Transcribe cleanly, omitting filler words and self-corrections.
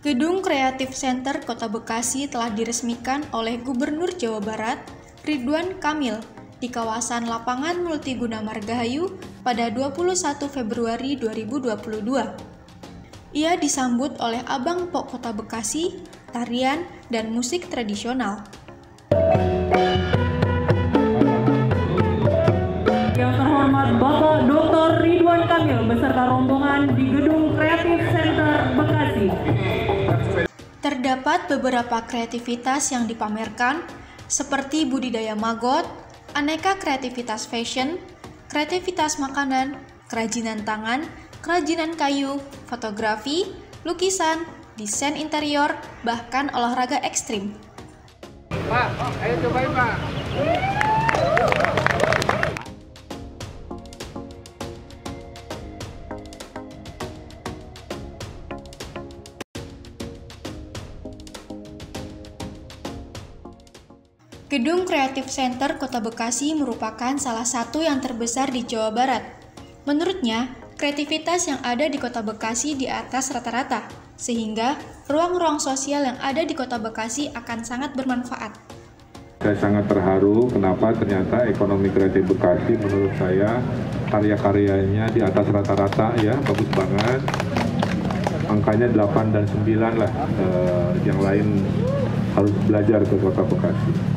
Gedung Kreatif Center Kota Bekasi telah diresmikan oleh Gubernur Jawa Barat, Ridwan Kamil, di kawasan Lapangan Multiguna Margahayu pada 21 Februari 2022. Ia disambut oleh Abang Pok Kota Bekasi, tarian, dan musik tradisional. Yang terhormat Bapak Dr. Ridwan Kamil beserta rombongan di Gedung Kreatif Center Bekasi. Terdapat beberapa kreativitas yang dipamerkan, seperti budidaya maggot, aneka kreativitas fashion, kreativitas makanan, kerajinan tangan, kerajinan kayu, fotografi, lukisan, desain interior, bahkan olahraga ekstrim. Pak, ayo cobain Pak. Gedung Kreatif Center Kota Bekasi merupakan salah satu yang terbesar di Jawa Barat. Menurutnya, kreativitas yang ada di Kota Bekasi di atas rata-rata, sehingga ruang-ruang sosial yang ada di Kota Bekasi akan sangat bermanfaat. Saya sangat terharu kenapa ternyata ekonomi kreatif Bekasi menurut saya karya-karyanya di atas rata-rata ya, bagus banget. Angkanya 8 dan 9 lah, yang lain harus belajar ke Kota Bekasi.